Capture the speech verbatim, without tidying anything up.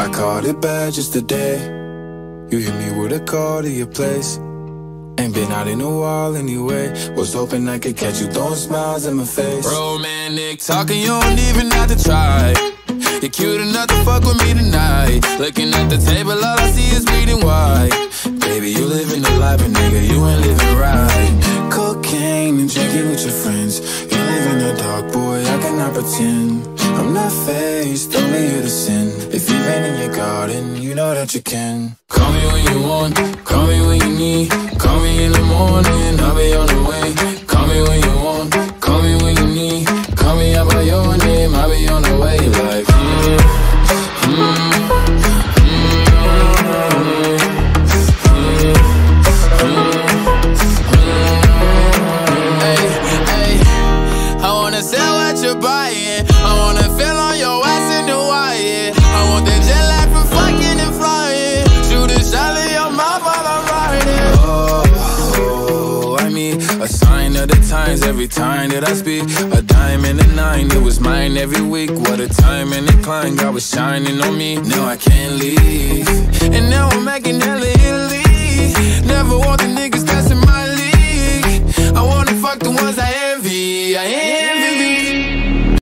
I called it bad just today. You hit me with a call to your place. Ain't been out in a while anyway. Was hoping I could catch you throwing smiles in my face. Romantic talking, you don't even have to try. You're cute enough to fuck with me tonight. Looking at the table, all I see is bleeding white. Baby, you living the life, but nigga, you ain't living right. Cocaine and drinking with your friends. You live in the dark, boy, I cannot pretend. I'm not faced, only here to sin. If you've been in your garden, you know that you can. Call me when you want, call me when you need. Call me in the morning, I'll be on the way. Call me when you want, call me when you need. Call me out by your name, I'll be on the way. Like, mm, mm, sell what you're buying. I wanna feel on your ass in the wire. I want that jet lag from fucking and flying. Shoot a shot in your mouth while I'm riding. Oh, I mean, a sign of the times every time that I speak. A dime and a nine, it was mine every week. What a time and a climb, God was shining on me. Now I can't leave. And now I'm making that